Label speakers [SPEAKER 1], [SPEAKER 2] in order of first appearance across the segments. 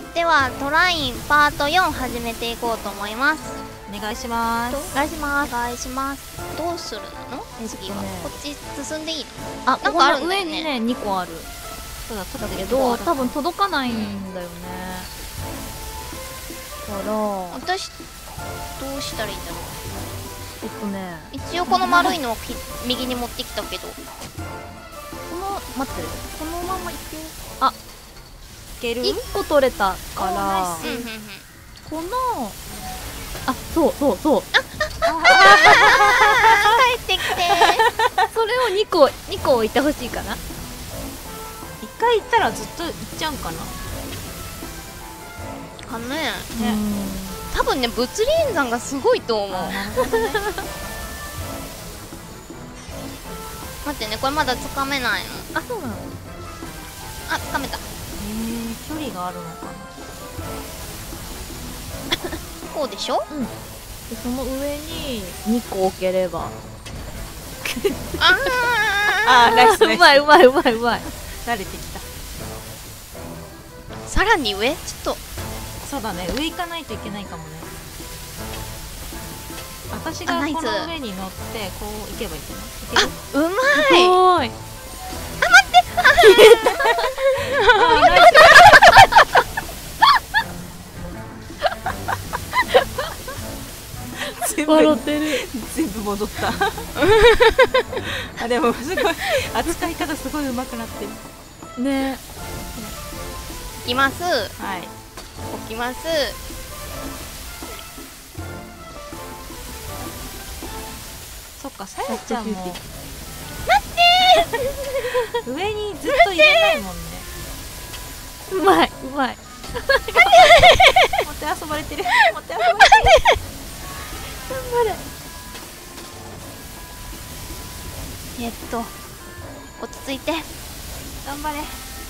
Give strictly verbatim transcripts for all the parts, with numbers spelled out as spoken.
[SPEAKER 1] ではトラインパートよん始めていこうと思います。
[SPEAKER 2] お願いします。
[SPEAKER 1] お願いします。お願いします。どうするの？次はこっち進んでいいの？
[SPEAKER 3] あ、
[SPEAKER 1] なんかあるんだ
[SPEAKER 3] 上
[SPEAKER 1] よね。
[SPEAKER 3] にねにこある。
[SPEAKER 2] そうだ、
[SPEAKER 3] だけど多分届かないんだよね。だから
[SPEAKER 1] 私どうしたらいいんだろう。
[SPEAKER 3] えっとね、
[SPEAKER 1] 一応この丸いのをき右に持ってきたけど、
[SPEAKER 3] この待ってる、このままいける。あ、
[SPEAKER 2] いける？
[SPEAKER 3] いっこ取れたから
[SPEAKER 2] ナイス
[SPEAKER 1] うんうんうん。
[SPEAKER 3] このあ、そうそうそう
[SPEAKER 1] 帰ってきて。
[SPEAKER 3] それをにこにこ置いてほしいかな。
[SPEAKER 2] 一回行ったらずっと行っちゃうんかな。
[SPEAKER 1] あのね、
[SPEAKER 2] ね
[SPEAKER 1] 多分ね物理演算がすごいと思う。
[SPEAKER 2] あ、なるほどね。
[SPEAKER 1] 待ってね、これまだつかめないの。
[SPEAKER 3] あ、そうなの。
[SPEAKER 1] あ、つかめた。
[SPEAKER 2] へえ、距離があるのかな。
[SPEAKER 1] こうでしょ？
[SPEAKER 3] うん。でその上ににこ置ければ。
[SPEAKER 1] あ
[SPEAKER 2] あー、ナイスナイス。
[SPEAKER 3] うまいうまいうまいうまい。
[SPEAKER 2] 慣れてきた。
[SPEAKER 1] ーさらに上？ちょっと
[SPEAKER 2] そうだね、上行かないといけないかもね。私
[SPEAKER 1] あナイス
[SPEAKER 2] がこの上に乗ってこう行けばいいんじゃない？いける？
[SPEAKER 1] うまい。
[SPEAKER 3] すごい。
[SPEAKER 2] 全部
[SPEAKER 3] 笑ってる。
[SPEAKER 2] 全部戻ったあ、でもすごい扱い方すごい上手くなってる。
[SPEAKER 3] ね。
[SPEAKER 1] 置きます。
[SPEAKER 2] はい。
[SPEAKER 1] 置きます。
[SPEAKER 2] そっか、さやちゃんも
[SPEAKER 1] 待って
[SPEAKER 2] 上にずっと入れないもんね。
[SPEAKER 3] うまいうまい。
[SPEAKER 2] 持って遊ばれてる。持って遊ばれてる。
[SPEAKER 3] 頑張れ。
[SPEAKER 1] えっと落ち着いて。
[SPEAKER 2] 頑張れ。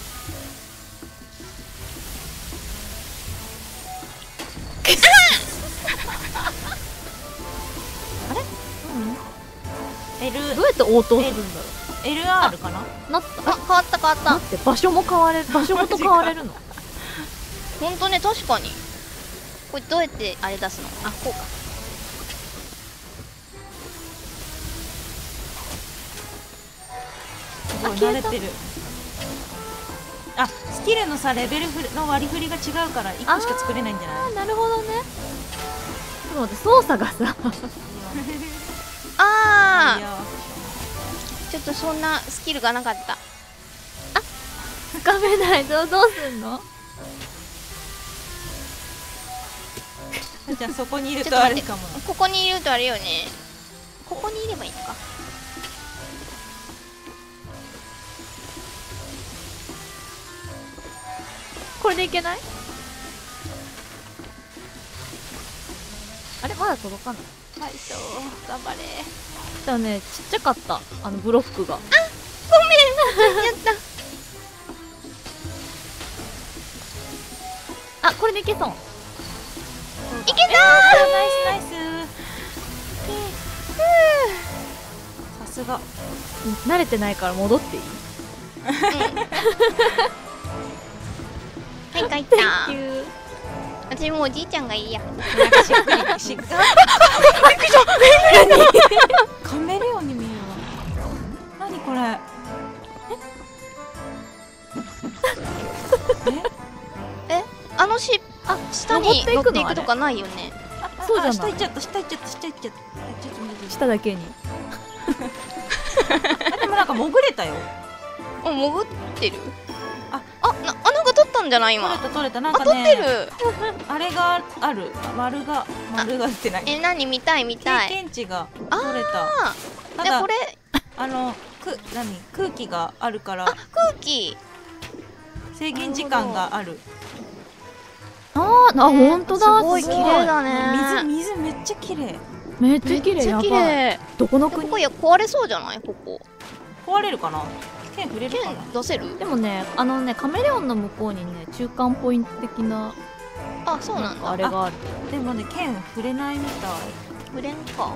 [SPEAKER 2] あれ？うん。L
[SPEAKER 3] どうやって応答するんだろ
[SPEAKER 2] エルアール かな？
[SPEAKER 3] う。なった。
[SPEAKER 1] あ、変わった変わった。
[SPEAKER 3] 待って、場所も変われる。場所ごと変われるの。
[SPEAKER 1] ほんとね、確かに。これどうやってあれ出すの？あ、こうか。
[SPEAKER 2] すごい慣れてる。あ、スキルのさ、レベルふの割り振りが違うからいっこしか作れないんじゃない？
[SPEAKER 3] あ、なるほどね。ちょっと待って、操作がさ。
[SPEAKER 1] あ
[SPEAKER 2] いいよ。
[SPEAKER 1] ー、ちょっとそんなスキルがなかった。
[SPEAKER 3] つかめない。どうどうすんの？
[SPEAKER 2] じゃあそこにいると
[SPEAKER 1] ちょっと待って
[SPEAKER 2] あれかもな。
[SPEAKER 1] ここにいるとあれよね。ここにいればいいのか。
[SPEAKER 3] これでいけない？あれまだ届かない。
[SPEAKER 2] はい、そう、頑張れ。
[SPEAKER 3] じゃあね、ちっちゃかった。あのブロックが。
[SPEAKER 1] ごめんやった。
[SPEAKER 3] あ、これでいけそう。
[SPEAKER 1] いけた
[SPEAKER 2] ナイスナイス。さすが。
[SPEAKER 3] 慣れてないから戻っていい？
[SPEAKER 1] はい、帰った。
[SPEAKER 3] Thank you。
[SPEAKER 1] 私もうおじいちゃんがいいや。
[SPEAKER 2] なんかしっくりしっくり。カメレオンに見えるわ。何これ？え？
[SPEAKER 1] え、あのし、あ、下に乗
[SPEAKER 3] 登っていくの
[SPEAKER 1] っていくとかないよね。
[SPEAKER 2] あ、
[SPEAKER 3] そうじゃない
[SPEAKER 2] 下行っちゃった、下行っちゃった、下行っちゃった。ちょっと待って。
[SPEAKER 3] 下だけに。
[SPEAKER 2] あ、でもなんか潜れたよ。
[SPEAKER 1] あ、潜ってる。
[SPEAKER 2] あ、
[SPEAKER 1] あ、な、あ、なんか取ったんじゃない今。
[SPEAKER 2] 取れた取れた。なん
[SPEAKER 1] あ、
[SPEAKER 2] か
[SPEAKER 1] 取って
[SPEAKER 2] ね、
[SPEAKER 1] る。
[SPEAKER 2] あれがある。丸が丸がってない。
[SPEAKER 1] え、何見たい見た
[SPEAKER 2] 経
[SPEAKER 1] い。
[SPEAKER 2] 験値が
[SPEAKER 1] あ
[SPEAKER 2] 取れた。
[SPEAKER 1] あ、
[SPEAKER 2] ただ
[SPEAKER 1] でこれ、
[SPEAKER 2] あのく何空気があるから
[SPEAKER 1] あ、空気。
[SPEAKER 2] 制限時間がある。
[SPEAKER 3] あー、あ、ほんとだ。
[SPEAKER 1] すごい綺麗だね。
[SPEAKER 2] 水水めっちゃ綺麗。
[SPEAKER 3] めっちゃ綺麗。
[SPEAKER 1] めっちゃ綺
[SPEAKER 3] やばい。
[SPEAKER 1] 麗。
[SPEAKER 3] どこの
[SPEAKER 1] ここ
[SPEAKER 3] 国？
[SPEAKER 1] や壊れそうじゃないここ。
[SPEAKER 2] 壊れるかな？剣触れるかな？
[SPEAKER 1] 剣出せる？
[SPEAKER 3] でもね、あのね、カメレオンの向こうにね、中間ポイント的な、
[SPEAKER 1] あ、そうなんだ。
[SPEAKER 3] あれがある。
[SPEAKER 2] でもね、剣触れないみたい。
[SPEAKER 1] 触れんか。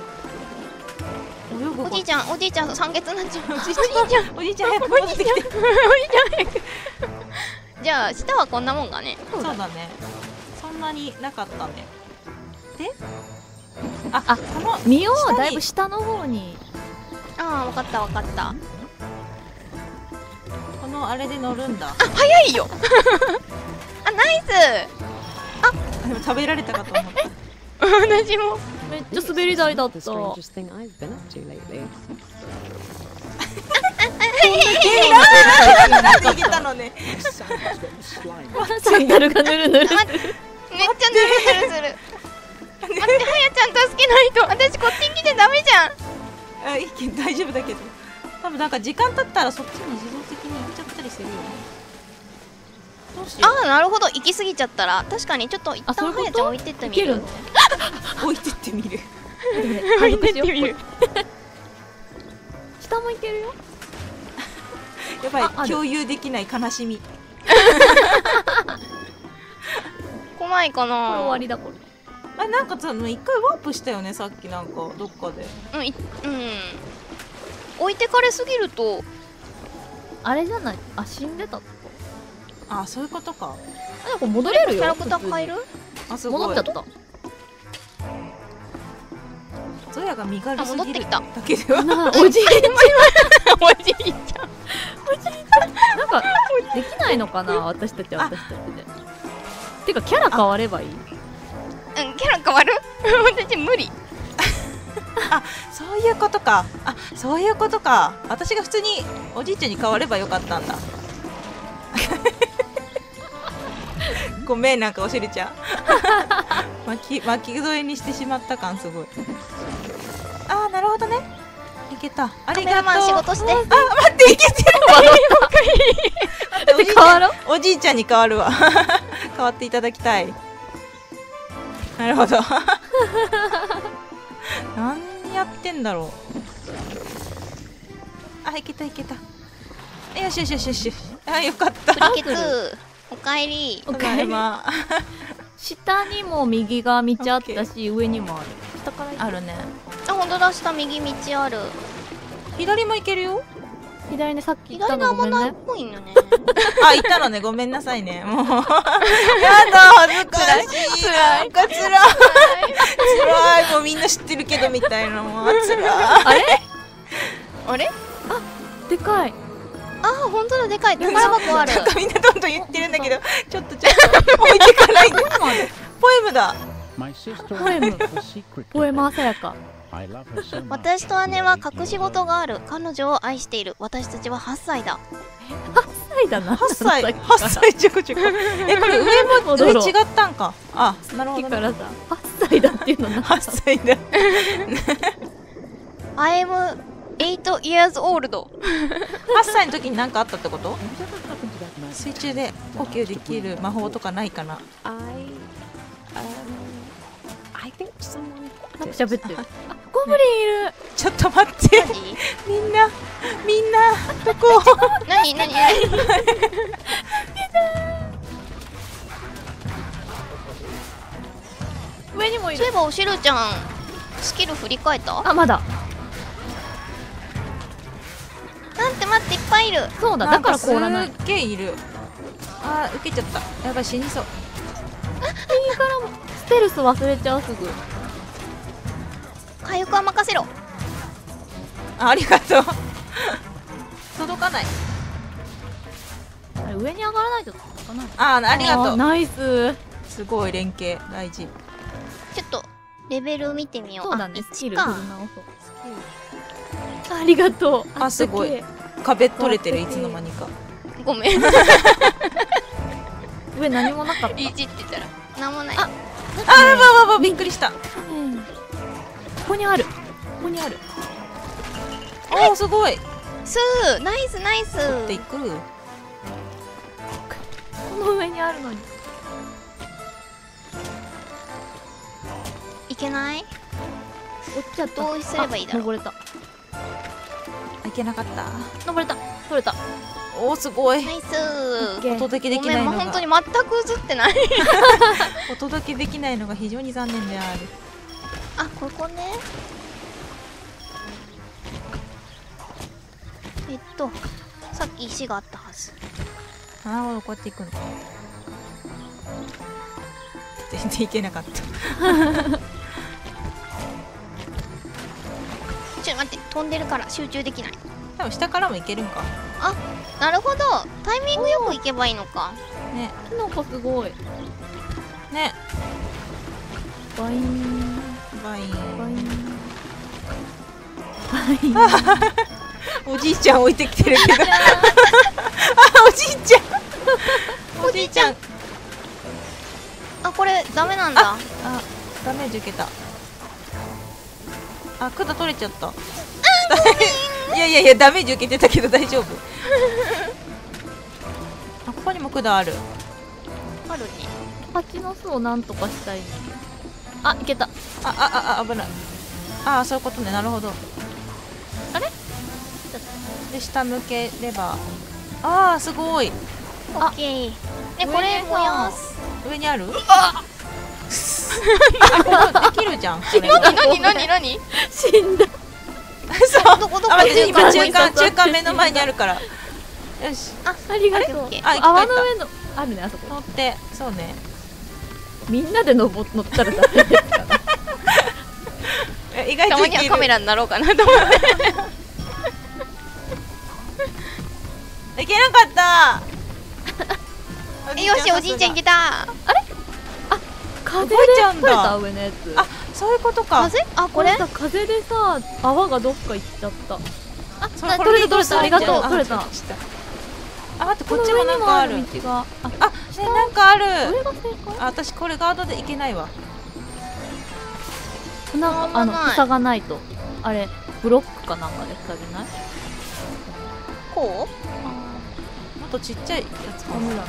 [SPEAKER 2] 泳ぐ
[SPEAKER 1] おじいちゃん、おじいちゃん、酸欠になっちゃう。おじいちゃん、
[SPEAKER 2] おじいちゃん早く戻ってきて。
[SPEAKER 1] おじいちゃん早く。 じゃあ下はこんなもんがね。
[SPEAKER 2] そうだね。そんなになかったね。で、あ、あ、この
[SPEAKER 3] 見よう、
[SPEAKER 2] 下に
[SPEAKER 3] だいぶ下の方に。
[SPEAKER 1] ああ、わかったわかった。
[SPEAKER 2] このあれで乗るんだ。
[SPEAKER 1] あ、早いよあ、ナイ
[SPEAKER 2] でも食べられたかと思った。
[SPEAKER 1] ス私も。
[SPEAKER 3] めっちゃ滑り台だった。
[SPEAKER 4] strangest thing I've been up to lately.
[SPEAKER 2] なんでいけたのね。
[SPEAKER 3] サンダルがぬるぬる。
[SPEAKER 1] めっちゃぬるぬるする。待って、はやちゃん助けないと。私こっちに来てダメじゃん。
[SPEAKER 2] あ、いいけど大丈夫だけど。多分なんか時間経ったらそっちに自動的に行っちゃったりするよね。どうしよ
[SPEAKER 1] ああ、なるほど。行き過ぎちゃったら確かにちょっと一
[SPEAKER 3] あ、そういうこと
[SPEAKER 1] 旦はやちゃん置いてってみる。
[SPEAKER 3] いけるの？
[SPEAKER 2] う。置いてってみる。
[SPEAKER 1] 置いてってみる。
[SPEAKER 3] 下もいけるよ。
[SPEAKER 2] やばい、
[SPEAKER 3] あある
[SPEAKER 2] 共有できない悲しみ。
[SPEAKER 1] 来ないか
[SPEAKER 3] これ終わ
[SPEAKER 1] な。
[SPEAKER 2] あ
[SPEAKER 3] りだこれ。
[SPEAKER 2] れなんかさ、一回ワープしたよね、さっきなんかどっかで。
[SPEAKER 1] うん、いうん。置いてかれすぎると。
[SPEAKER 3] あれじゃない？あ、死んでた。
[SPEAKER 2] あ、そういうことか。
[SPEAKER 3] あ、でも戻れるよ。
[SPEAKER 1] キャラクター変える？
[SPEAKER 2] あ、すごい。
[SPEAKER 3] 戻っちゃった。
[SPEAKER 2] ゾヤが身軽
[SPEAKER 1] あ、
[SPEAKER 2] すぎる
[SPEAKER 1] 戻ってきた。
[SPEAKER 2] だけでは。
[SPEAKER 3] なおじいち
[SPEAKER 1] おじいちゃん。
[SPEAKER 3] ゃん。なんかできないのかな、私たちは私たちで。てかキャラ変わればいい。
[SPEAKER 1] うん、キャラ変わる？私無理。
[SPEAKER 2] そういうことか。あ、そういうことか。私が普通におじいちゃんに変わればよかったんだ。ごめん、なんかおしりちゃん。巻き巻き添えにしてしまった感すごい。あー、なるほどね。いけた。ありがとう。
[SPEAKER 1] カメラマン仕事して。
[SPEAKER 2] あ、待って、いけてる。
[SPEAKER 3] だって変わろう。
[SPEAKER 2] おじいちゃんに変わるわ。変わっていただきたい。なるほど。何やってんだろう。あ、いけたいけた。よしよしよしよし。あ、よかった。
[SPEAKER 1] プリケツ、おかえり。
[SPEAKER 2] ただいま。
[SPEAKER 3] 下にも右が道あったし、上にもある。下から行く
[SPEAKER 2] あるね。
[SPEAKER 1] あ、ほんとだ、下右道ある。
[SPEAKER 2] 左も行けるよ。
[SPEAKER 3] 左にさっき言った
[SPEAKER 1] 左のあんまないっ
[SPEAKER 3] のごめんね。
[SPEAKER 1] ぽいよね。
[SPEAKER 2] あ、行ったのね。ごめんなさいね。もう。やだ、恥ずかしい。なんかつらい。つらい。もうみんな知ってるけどみたいな。もうつらい。
[SPEAKER 3] あれ？
[SPEAKER 1] あれ？
[SPEAKER 3] でかい。
[SPEAKER 1] あ、ほんとだ、でかい。宝箱ある。
[SPEAKER 2] なんかみんなどんどん言ってるんだけど、ちょっとちょっと置いてかないで。ポエムだ。
[SPEAKER 4] My sister
[SPEAKER 3] ポエム
[SPEAKER 4] has a secret
[SPEAKER 3] ポエマーさやか。
[SPEAKER 4] I love her so much.
[SPEAKER 1] 私と姉は隠し事がある。彼女を愛している。私たちははっさいだ。
[SPEAKER 3] はっさいだな。
[SPEAKER 2] はっさい。はっさいちょこちょこ。え、これ上も
[SPEAKER 3] 戻ろう
[SPEAKER 2] 上違ったんか。あ、なるほどね。
[SPEAKER 3] さっきからさ、はっさいだっていうのな。
[SPEAKER 2] はっさいだ。
[SPEAKER 1] I am eight years old。
[SPEAKER 2] はっさいの時に何かあったってこと？水中で呼吸できる魔法とかないかな。
[SPEAKER 4] I, um, I think someone
[SPEAKER 3] なんか喋ってる。あ、ゴブリンいる。
[SPEAKER 2] ちょっと待って。
[SPEAKER 1] マジ？
[SPEAKER 2] みんな、みんな、どこ？
[SPEAKER 1] なになになに？
[SPEAKER 3] 上にもいる。
[SPEAKER 1] そういえばおしるちゃん、スキル振り返った？
[SPEAKER 3] あ、まだ。
[SPEAKER 1] なんて待って、いっぱいいる。
[SPEAKER 3] そうだ、だから凍らない。
[SPEAKER 2] すっげえいる。あー、受けちゃった。やばい、死にそう。
[SPEAKER 3] 右からもステルス忘れちゃう、すぐ。
[SPEAKER 1] 回復は任せろ。
[SPEAKER 2] あ、ありがとう。届かない。
[SPEAKER 3] あれ上に上がらないと届かない。
[SPEAKER 2] あー、ありがとう。
[SPEAKER 3] ナイス。
[SPEAKER 2] すごい連携大事。
[SPEAKER 1] ちょっとレベル見てみよう。
[SPEAKER 3] そうだね、
[SPEAKER 1] あ
[SPEAKER 3] スキル
[SPEAKER 1] いちか
[SPEAKER 3] 振り直そう。ありがとう。
[SPEAKER 2] あ、すごい。壁取れてる、いつの間にか。
[SPEAKER 1] ごめん。
[SPEAKER 3] 上何もなかった。
[SPEAKER 1] いじってたらなんもない。
[SPEAKER 3] あ
[SPEAKER 2] あー、ばばば、びっくりした。
[SPEAKER 3] うんここにある。ここにある。
[SPEAKER 2] おー、すごい。
[SPEAKER 1] スー、ナイスナイス。
[SPEAKER 2] 取っていく。
[SPEAKER 3] この上にあるのに。
[SPEAKER 1] いけない？
[SPEAKER 3] 落ちちゃった。
[SPEAKER 1] どうすればいいだろう。
[SPEAKER 3] 登れた。
[SPEAKER 2] あ、いけなかった。
[SPEAKER 3] 登れた。取れた。
[SPEAKER 2] おー、すごい。
[SPEAKER 1] ナイス
[SPEAKER 3] オッケー
[SPEAKER 2] お届けで
[SPEAKER 1] ごめん、
[SPEAKER 2] きないのが
[SPEAKER 1] もう本当に全く映ってない。
[SPEAKER 2] お届けできないのが非常に残念である。
[SPEAKER 1] あ、ここね。えっとさっき石があったはず。
[SPEAKER 2] なるほど、こうやっていくんだ。全然いけなかった。
[SPEAKER 1] ちょっと待って、飛んでるから集中できない。
[SPEAKER 2] 多分下からもいけるんか。
[SPEAKER 1] なるほど、タイミングよく行けばいいのか。
[SPEAKER 2] ね
[SPEAKER 3] キノコすごい。
[SPEAKER 2] ね。
[SPEAKER 3] バイン
[SPEAKER 2] バイン。
[SPEAKER 3] バインバイン。
[SPEAKER 2] おじいちゃん置いてきてるけど。あ、おじいちゃん。おじいちゃん。
[SPEAKER 1] あ、これダメなんだ。
[SPEAKER 2] あ、ダメージ受けた。あ、管取れちゃった。いやいやいや、ダメージ受けてたけど大丈夫。あ、ここにも管ある。
[SPEAKER 1] あるね。
[SPEAKER 3] 蜂の巣をなんとかしたい。あ、いけた。
[SPEAKER 2] あ、あ、あ、危ない。ああ、そういうことね。なるほど。
[SPEAKER 3] あれ
[SPEAKER 2] で、下向ければ。ああ、すごい。
[SPEAKER 1] オッケー。ね、これ燃やす。
[SPEAKER 2] 上にある？ああ、できるじゃん。これ。
[SPEAKER 1] なになになに？
[SPEAKER 3] 死んだ。
[SPEAKER 2] そう。
[SPEAKER 1] どこどこ？
[SPEAKER 2] あ、待って、今中間、
[SPEAKER 3] 中間
[SPEAKER 2] 中間目の前にあるから。よし。
[SPEAKER 1] あ、
[SPEAKER 3] ありがとう。
[SPEAKER 1] オッケー。
[SPEAKER 2] あ、生き返った。
[SPEAKER 3] 泡の上のあるね、あそこ。
[SPEAKER 2] 乗って、そうね。
[SPEAKER 3] みんなで登乗ったらダメですから。
[SPEAKER 2] え、意外
[SPEAKER 1] た
[SPEAKER 2] といける。
[SPEAKER 1] まにはカメラになろうかなと思って。
[SPEAKER 2] いけなかった。
[SPEAKER 1] え、よし、おじいちゃんいけた。
[SPEAKER 3] 風で
[SPEAKER 2] 動いちゃうんだ
[SPEAKER 3] 取れた上のやつ。
[SPEAKER 2] あ、そういうことか。
[SPEAKER 1] 風？あ、これ？
[SPEAKER 3] さ風でさ泡がどっか行っちゃった。
[SPEAKER 1] あ、
[SPEAKER 2] それ
[SPEAKER 1] な
[SPEAKER 3] 取れた取れたありがとう
[SPEAKER 2] あ
[SPEAKER 3] 取れた。
[SPEAKER 2] あ、待って、こっちもなんかある。
[SPEAKER 3] この上にも道が。あ、
[SPEAKER 2] あ、ね、なんかある。
[SPEAKER 3] 上が正解？
[SPEAKER 2] あ、私これガードでいけないわ。
[SPEAKER 3] なんかあの
[SPEAKER 1] なんもない
[SPEAKER 3] 塞がないとあれブロックかなんかで塞げない？
[SPEAKER 1] こ
[SPEAKER 2] もっとちっちゃいやつかな。
[SPEAKER 3] ダメだね。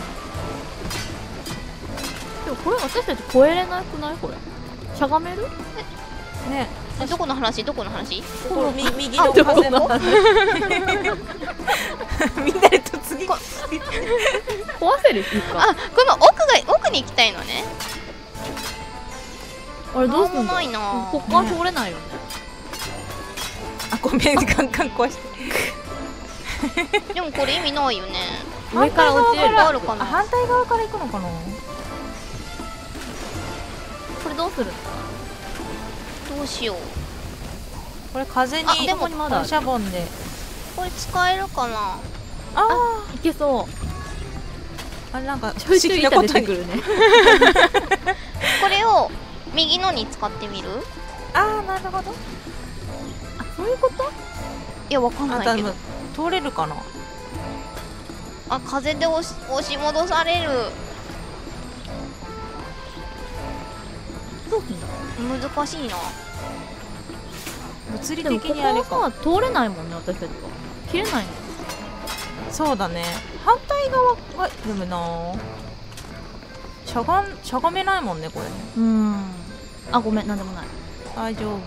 [SPEAKER 3] でもこれ私たち越えれなくないこれ？しゃがめる？
[SPEAKER 2] ね、
[SPEAKER 1] う？え、どこの話？どこの話？
[SPEAKER 2] ここみ右の風の。みんなで突撃。
[SPEAKER 3] 壊せるっていうか。
[SPEAKER 1] あ、この奥が奥に行きたいのね。
[SPEAKER 3] あれどうすん
[SPEAKER 1] なんも
[SPEAKER 3] だ？
[SPEAKER 1] ないな。
[SPEAKER 3] ここは通れないよね。
[SPEAKER 2] あ、ごめん、ガンガン壊して。
[SPEAKER 1] でもこれ意味ないよね。
[SPEAKER 3] 上から落ちれる。
[SPEAKER 1] あるかな
[SPEAKER 2] あ、反対側から行くのかな。
[SPEAKER 3] これどうするんだ？
[SPEAKER 1] どうしよう。
[SPEAKER 2] これ風に。
[SPEAKER 1] あでも
[SPEAKER 2] このシャボンで。
[SPEAKER 1] これ使えるかな。
[SPEAKER 2] あ
[SPEAKER 3] いけそう。
[SPEAKER 2] あ、あれなんか
[SPEAKER 3] ちょいちょい板出てく
[SPEAKER 2] る。
[SPEAKER 3] るね。
[SPEAKER 1] これを右のに使ってみる？
[SPEAKER 2] ああ、なるほど。
[SPEAKER 3] あ、そういうこと？
[SPEAKER 1] いや、わかん
[SPEAKER 2] あ、
[SPEAKER 1] ないけど。
[SPEAKER 2] 多分通れるかな。
[SPEAKER 1] あ、風で押し押し戻される。
[SPEAKER 3] どうすんだ？
[SPEAKER 1] 難しいな。
[SPEAKER 2] 物理
[SPEAKER 3] でもこ
[SPEAKER 2] 的にあれか。
[SPEAKER 3] こはさ通れないもんね、私たちは。切れないの。
[SPEAKER 2] そうだね。反対側がでもな。しゃがんしゃがめないもんねこれね。
[SPEAKER 3] うーん。あ、ごめん、なんでもない。
[SPEAKER 2] 大丈夫。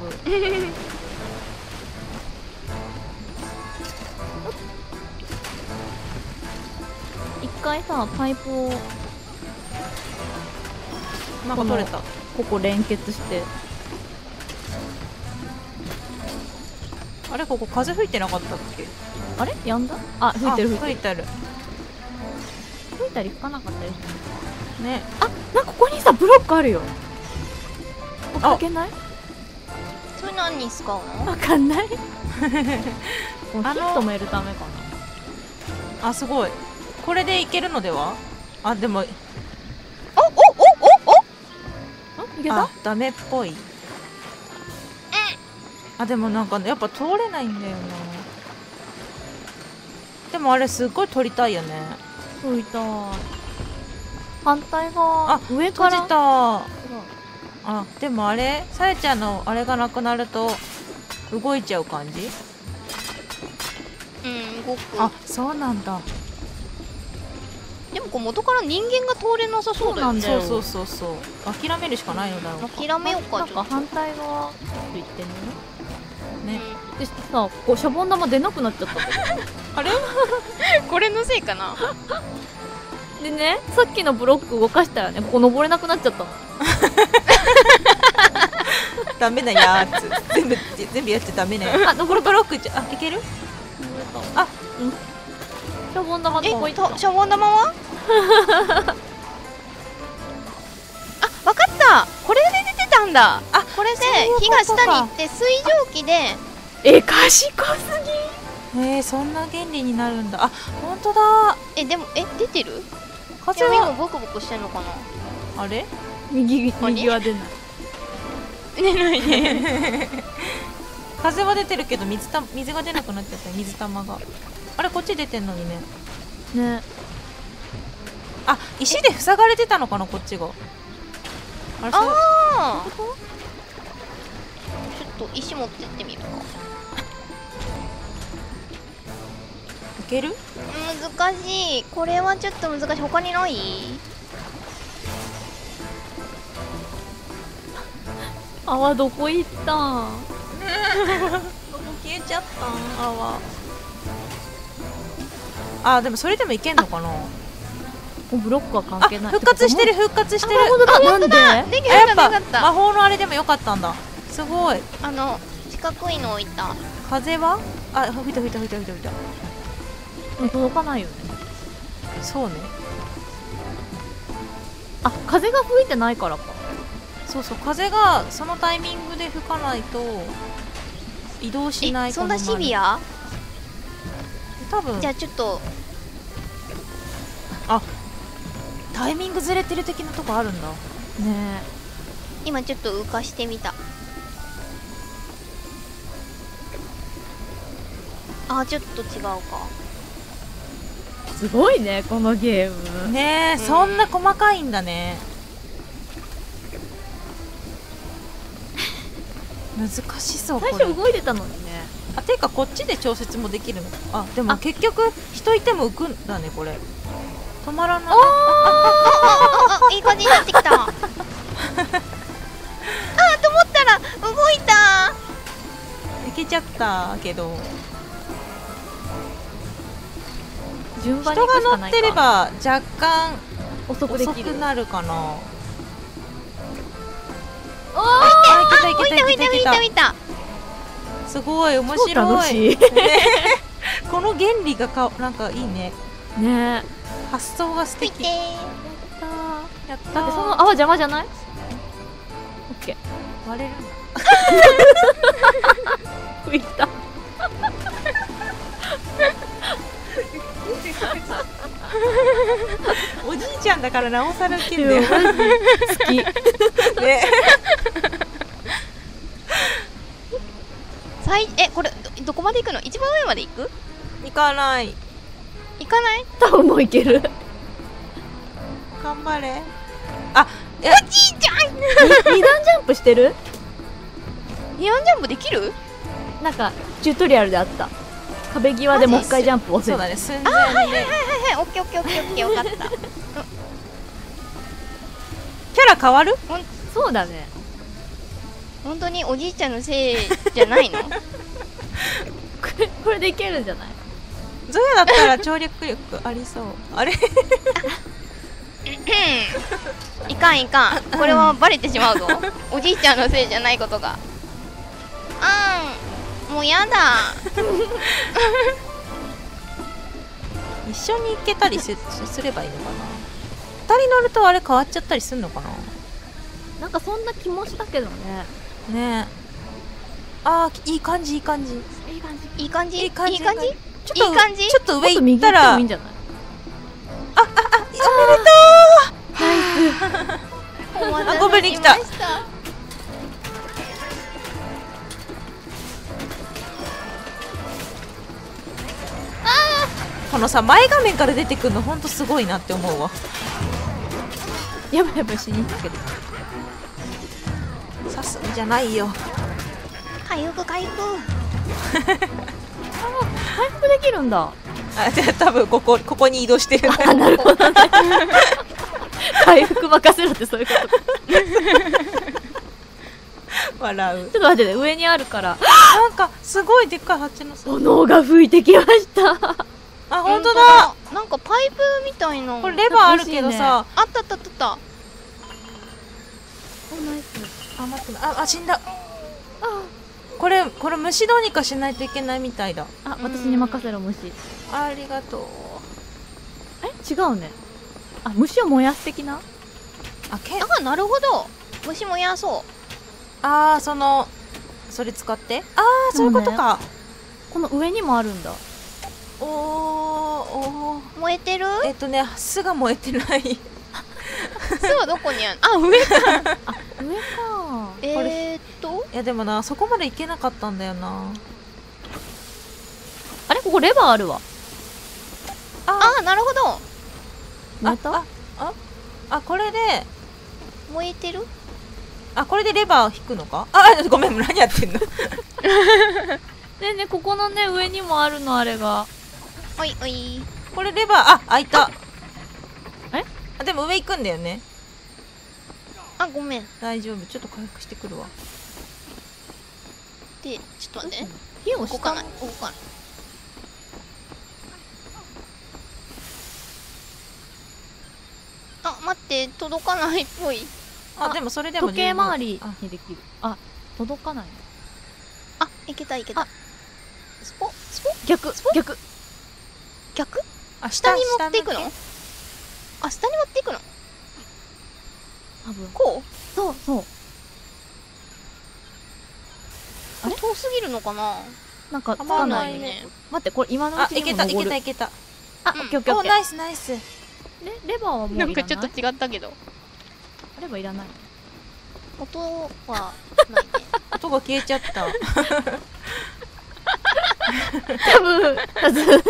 [SPEAKER 3] 一回さ、パイプを
[SPEAKER 2] なんか取れた。
[SPEAKER 3] ここ連結して。
[SPEAKER 2] あれ、ここ風吹いてなかったっけ？
[SPEAKER 3] あれやんだ？あ、吹いてる
[SPEAKER 2] あ
[SPEAKER 3] 吹いてる。
[SPEAKER 2] 吹いてる。
[SPEAKER 3] 吹いたり吹かなかったりする。
[SPEAKER 2] ね。
[SPEAKER 3] あ、なんかここにさ、ブロックあるよ。追っかけない？
[SPEAKER 1] それ何に使うの？
[SPEAKER 3] わかんない。この
[SPEAKER 2] あの
[SPEAKER 3] 火止めるためかな。
[SPEAKER 2] あ、すごい。これでいけるのでは？あ、でも、
[SPEAKER 1] おおおおお。
[SPEAKER 3] んいけた
[SPEAKER 2] あ、？ダメっぽい。あ、でもなんかね、やっぱ通れないんだよな。でもあれすっごい取りたいよね。
[SPEAKER 3] 吹いた。反対側、
[SPEAKER 2] あ、
[SPEAKER 3] 上から。
[SPEAKER 2] 閉じた。あ、でもあれ、さやちゃんのあれがなくなると動いちゃう感じ？
[SPEAKER 1] うん、動く。
[SPEAKER 2] あ、そうなんだ。
[SPEAKER 1] でもこう元から人間が通れなさそうだよね。
[SPEAKER 2] そうそうそうそう。諦めるしかないのだろうか。
[SPEAKER 1] 諦めようか。
[SPEAKER 3] なんか反対側って言ってね。
[SPEAKER 2] ね。
[SPEAKER 3] でさ、こうシャボン玉出なくなっちゃった。
[SPEAKER 2] あれ？
[SPEAKER 1] これのせいかな。
[SPEAKER 3] でね、さっきのブロック動かしたらね、ここ登れなくなっちゃったの。
[SPEAKER 2] ダメなやつ。全部全部やっちゃダメなやつ。
[SPEAKER 3] あ、登る
[SPEAKER 2] ブロックじゃ、あ、いける？あ、
[SPEAKER 3] うん。 シャボン玉どこ
[SPEAKER 1] え
[SPEAKER 3] 行った
[SPEAKER 1] とシャボン玉はあ、わかった、これで出てたんだ。
[SPEAKER 2] あ、
[SPEAKER 1] これで
[SPEAKER 2] そういうこと
[SPEAKER 1] 火が下に
[SPEAKER 2] か
[SPEAKER 1] 行って水蒸気で
[SPEAKER 3] え、賢すぎ。
[SPEAKER 2] へえ、そんな原理になるんだ。あ、本当だ。
[SPEAKER 1] え、でもえ出てる？
[SPEAKER 2] 風
[SPEAKER 1] 闇も
[SPEAKER 2] は
[SPEAKER 1] ボコボコしてんのかな。
[SPEAKER 2] あれ？
[SPEAKER 3] 右
[SPEAKER 1] 何
[SPEAKER 3] 右は出ない。
[SPEAKER 1] 出ないね。
[SPEAKER 2] 風は出てるけど水た水が出なくなっちゃったよ、水玉が。あれこっち出てんのにね。
[SPEAKER 3] ね。
[SPEAKER 2] あ、石で塞がれてたのかな、こっちが。あれ、そう
[SPEAKER 1] ああ。ちょっと石持ってってみるか。
[SPEAKER 2] いける？
[SPEAKER 1] 難しい。これはちょっと難しい。他にない？
[SPEAKER 3] 泡どこ行ったん？
[SPEAKER 2] ここ消えちゃった泡。あ、でもそれでもいけんのかな。
[SPEAKER 3] もうブロックは関
[SPEAKER 2] あ、
[SPEAKER 3] 係ない。
[SPEAKER 2] 復活してる、復活してる。
[SPEAKER 3] あ、なんで？
[SPEAKER 1] でき
[SPEAKER 2] あ、やっぱ
[SPEAKER 1] なかった、できなかった。
[SPEAKER 2] 魔法のあれでもよかったんだ。すごい。
[SPEAKER 1] あの四角いの置いた。
[SPEAKER 2] 風は？あ、吹いた吹いた吹いた吹いた吹いた。
[SPEAKER 3] もう届かないよね。
[SPEAKER 2] そうね。
[SPEAKER 3] あ、風が吹いてないからか。
[SPEAKER 2] そうそう、風がそのタイミングで吹かないと移動しない。
[SPEAKER 1] え、そんな
[SPEAKER 2] この丸
[SPEAKER 1] シビア？
[SPEAKER 2] 多分
[SPEAKER 1] じゃあちょっと
[SPEAKER 2] タイミングずれてる的なとこあるんだ。
[SPEAKER 3] ね
[SPEAKER 1] 今ちょっと浮かしてみた。あ、ちょっと違うか。
[SPEAKER 3] え。すごいね、このゲーム。
[SPEAKER 2] ねえ、
[SPEAKER 1] うん
[SPEAKER 2] そんな細かいんだね。難しそう。
[SPEAKER 3] 最
[SPEAKER 2] これ
[SPEAKER 3] 初動いてたのにね。
[SPEAKER 2] あ、ていうかこっちで調節もできるの。あ、でも
[SPEAKER 3] あ
[SPEAKER 2] 結局人いても浮くんだね、これ。止まらない。
[SPEAKER 1] ああ、いい感じになってきた。あー、と思ったら動いた。
[SPEAKER 2] いけちゃったけど、
[SPEAKER 3] 順番に
[SPEAKER 2] 人
[SPEAKER 3] 行くしかないか。
[SPEAKER 2] が乗ってれば若干
[SPEAKER 3] 遅くできる。
[SPEAKER 2] 遅くなるかな。
[SPEAKER 3] おー、
[SPEAKER 2] あ、いけたい
[SPEAKER 1] 浮い
[SPEAKER 2] けたい
[SPEAKER 1] た浮いた浮い
[SPEAKER 2] けたいけた。
[SPEAKER 1] た浮いた。
[SPEAKER 2] すごい面
[SPEAKER 3] 超
[SPEAKER 2] 白い。
[SPEAKER 3] 楽しい。
[SPEAKER 2] ねこの原理がかなんかいいね。
[SPEAKER 3] ね
[SPEAKER 2] 発想が素
[SPEAKER 1] 吹い
[SPEAKER 2] 敵。
[SPEAKER 1] て。
[SPEAKER 2] やったー。
[SPEAKER 3] だってその泡邪魔じゃない？オッケー。
[SPEAKER 2] 割れる。
[SPEAKER 3] 吹いた。
[SPEAKER 2] おじいちゃんだからなおさらウケんだよ。
[SPEAKER 3] 好き。
[SPEAKER 2] ね。
[SPEAKER 1] さいえ、これど、どこまで行くの？一番上まで行く？
[SPEAKER 2] 行かない。
[SPEAKER 1] 行かない？
[SPEAKER 3] 多分もういける。
[SPEAKER 2] 頑張れ。あ、いや、
[SPEAKER 1] おじいちゃん。
[SPEAKER 3] 二段ジャンプしてる？
[SPEAKER 1] 二段ジャンプできる？
[SPEAKER 3] なんかチュートリアルであった。壁際でもう一回ジャンプをする。
[SPEAKER 2] そうだね、寸前にね。
[SPEAKER 1] はいはい、オッケーオッケーオッケーオッケー、分かった。
[SPEAKER 2] キャラ変わる？
[SPEAKER 3] そうだね。
[SPEAKER 1] 本当におじいちゃんのせいじゃないの？
[SPEAKER 3] これこれでいけるんじゃない？
[SPEAKER 2] ゾヤだったら跳躍力ありそう。あれ？
[SPEAKER 1] いかんいかん、これはバレてしまうぞ。おじいちゃんのせいじゃないことが。あん、もうやだ。
[SPEAKER 2] 一緒に行けたりすすればいいのかな。二人乗るとあれ変わっちゃったりすんのかな。
[SPEAKER 3] なんかそんな気もしたけどね。
[SPEAKER 2] ねえ。あー、いい感じいい感じ。
[SPEAKER 3] いい感じ。
[SPEAKER 1] いい感じ、
[SPEAKER 2] いい感じ
[SPEAKER 1] いい感じ、いい
[SPEAKER 2] ちょっと
[SPEAKER 1] 感じ。
[SPEAKER 2] ちょっと上行
[SPEAKER 3] 右行って
[SPEAKER 2] ったら。
[SPEAKER 3] もいいんじゃない？
[SPEAKER 1] お待たせ
[SPEAKER 2] あごめんに来た
[SPEAKER 1] しました
[SPEAKER 2] このさ、前画面から出てくるのほんとすごいなって思うわ。
[SPEAKER 3] やばいやばい、死にかけて。
[SPEAKER 2] 刺すんじゃないよ。
[SPEAKER 1] 回復回復。
[SPEAKER 3] 回復できるんだ。
[SPEAKER 2] あ、じゃあ多分ここここに移動してる。
[SPEAKER 3] あ、なるほどね。回復任せろってそういうことか。
[SPEAKER 2] 笑う。
[SPEAKER 3] ちょっと待ってね、上にあるから。
[SPEAKER 2] なんかすごいでっかい蜂の巣。
[SPEAKER 3] 炎が吹いてきました。
[SPEAKER 2] あ、ほんとだ。
[SPEAKER 1] なんかパイプみたいな。
[SPEAKER 2] これレバーあるけどさ、
[SPEAKER 1] あったあったあったあっ
[SPEAKER 3] こんなやつ。
[SPEAKER 2] あ、待って、あ、あ、死んだ。これこれ虫どうにかしないといけないみたいだ。
[SPEAKER 3] あ、私に任せろ、虫。
[SPEAKER 2] ありがとう。
[SPEAKER 3] 違うね。あ、虫を燃やす的な。
[SPEAKER 2] あけ
[SPEAKER 1] あ、なるほど。虫もやそう。
[SPEAKER 2] あー、そのそれ使ってああそういうことか。
[SPEAKER 3] この上にもあるんだ。
[SPEAKER 2] おーおー
[SPEAKER 1] 燃えてる？
[SPEAKER 2] えっとね巣が燃えてない
[SPEAKER 1] 巣はどこにある？あ、上か。
[SPEAKER 3] あ、上か。
[SPEAKER 1] えーっと
[SPEAKER 2] いやでもなそこまで行けなかったんだよな。
[SPEAKER 3] あれ、ここレバーあるわ。
[SPEAKER 1] あ、なるほど。
[SPEAKER 3] 燃えた？
[SPEAKER 2] あああこれで
[SPEAKER 1] 燃えてる？
[SPEAKER 2] あこれでレバー引くのか。あごめん何やってんの
[SPEAKER 3] ねえねえ、ここのね上にもあるの、あれが。
[SPEAKER 1] おいおい。
[SPEAKER 2] これレバーあ開いた。
[SPEAKER 3] え
[SPEAKER 2] あでも上行くんだよね。
[SPEAKER 1] あ、ごめん。
[SPEAKER 2] 大丈夫ちょっと回復してくるわ。
[SPEAKER 1] で、ちょっと待ってね。
[SPEAKER 3] 火を
[SPEAKER 1] 動かない。動かない。あ、待って、届かないっぽい。
[SPEAKER 2] あでもそれでも
[SPEAKER 3] 時計回り
[SPEAKER 2] あ
[SPEAKER 3] にできる。あ、届かないの。
[SPEAKER 1] あ、いけたいけた。スポスポ
[SPEAKER 3] 逆逆。
[SPEAKER 1] 逆？
[SPEAKER 2] あ
[SPEAKER 1] 下に持っていくの？
[SPEAKER 2] 下だけ
[SPEAKER 1] あ、下に持っていくの？
[SPEAKER 3] 多分。
[SPEAKER 1] こう？
[SPEAKER 3] そうそう。
[SPEAKER 1] あれ遠すぎるのかな？
[SPEAKER 3] なんかつ
[SPEAKER 2] あまあ
[SPEAKER 3] かなね。
[SPEAKER 1] ないいね。
[SPEAKER 3] 待って、これ今のうち
[SPEAKER 2] あいけたい
[SPEAKER 3] にも登る。
[SPEAKER 2] けたいけた。
[SPEAKER 3] あ、
[SPEAKER 1] うん
[SPEAKER 3] オッケーオッケーオッケー。
[SPEAKER 2] おナイスナイス。
[SPEAKER 3] レレバーはもういらない。
[SPEAKER 1] なんかちょっと違ったけど。
[SPEAKER 3] レバーいらない。
[SPEAKER 1] 音はないね。
[SPEAKER 2] 音が消えちゃった。
[SPEAKER 3] 多分はず。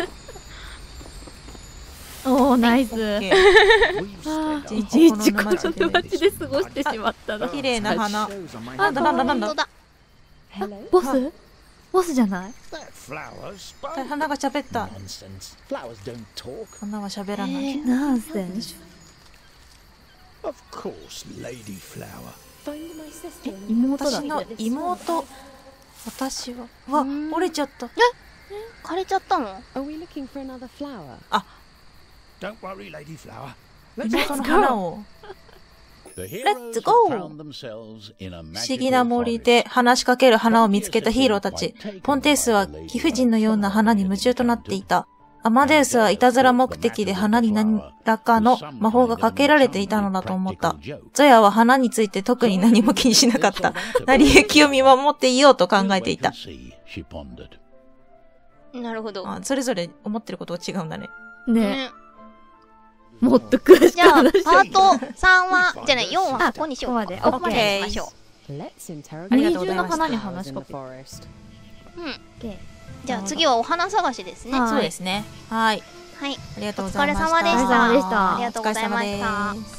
[SPEAKER 3] おー、ナイス。
[SPEAKER 2] オッケー
[SPEAKER 3] あー、い
[SPEAKER 2] 一
[SPEAKER 3] ちいち
[SPEAKER 2] 日心
[SPEAKER 3] 心の街で過ごしてしまったな。
[SPEAKER 2] 綺麗な花。
[SPEAKER 3] あ
[SPEAKER 2] なんだなんだなんだ。
[SPEAKER 1] 本当だ。
[SPEAKER 4] Hello?
[SPEAKER 3] ボスボスじゃない？
[SPEAKER 5] That flower spoke.
[SPEAKER 2] 花が喋った。
[SPEAKER 5] Nonsense. Flowers don't talk.
[SPEAKER 2] 花は喋らない。
[SPEAKER 1] えー
[SPEAKER 3] ナンセンス。
[SPEAKER 5] Of course, Lady Flower.
[SPEAKER 4] Find my sister and
[SPEAKER 3] 妹だって。
[SPEAKER 2] 私の妹。私はうわ
[SPEAKER 1] うん
[SPEAKER 2] 折れちゃった。
[SPEAKER 1] 枯れちゃったの？
[SPEAKER 4] are we looking for another flower?
[SPEAKER 5] Don't worry, Lady Flower.
[SPEAKER 2] 妹の花を
[SPEAKER 5] The heroes
[SPEAKER 2] Let's
[SPEAKER 5] have
[SPEAKER 2] go.
[SPEAKER 5] found themselves in a
[SPEAKER 2] 不
[SPEAKER 5] magical
[SPEAKER 2] 思議な森で話しかける花を見つけたヒーローたち。ポンテウスは貴婦人のような花に夢中となっていた。アマデウスはいたずら目的で花に何らかの魔法がかけられていたのだと思った。ゾヤは花について特に何も気にしなかった。成り行きを見守っていようと考えていた。
[SPEAKER 5] She pondered.
[SPEAKER 1] なるほど。
[SPEAKER 2] あそれぞれ思ってることが違うんだね。
[SPEAKER 3] ね、
[SPEAKER 1] ね
[SPEAKER 3] もっと詳しく
[SPEAKER 1] じゃあ、
[SPEAKER 3] 話して。
[SPEAKER 1] パートさんは、じゃない、よんはここにしようか。
[SPEAKER 3] あここまで
[SPEAKER 1] ここまで
[SPEAKER 2] OK
[SPEAKER 1] にしましょ
[SPEAKER 4] Let's interrogate
[SPEAKER 2] ありがとうございま
[SPEAKER 3] 二重の
[SPEAKER 2] す
[SPEAKER 3] 花に
[SPEAKER 4] flowers
[SPEAKER 3] 話し
[SPEAKER 4] in
[SPEAKER 3] か
[SPEAKER 4] the
[SPEAKER 3] ける。
[SPEAKER 4] forest.
[SPEAKER 1] う。うん。
[SPEAKER 3] OK
[SPEAKER 1] じゃあ次はお花探しですね。
[SPEAKER 3] はい
[SPEAKER 2] そうですね。はい。
[SPEAKER 1] はい。
[SPEAKER 2] ありがとう
[SPEAKER 1] お
[SPEAKER 2] ございました。
[SPEAKER 1] 疲れ様でした。
[SPEAKER 3] お疲れ様でした
[SPEAKER 1] ありがとうございまし
[SPEAKER 2] お疲れ様
[SPEAKER 1] た
[SPEAKER 2] で。す。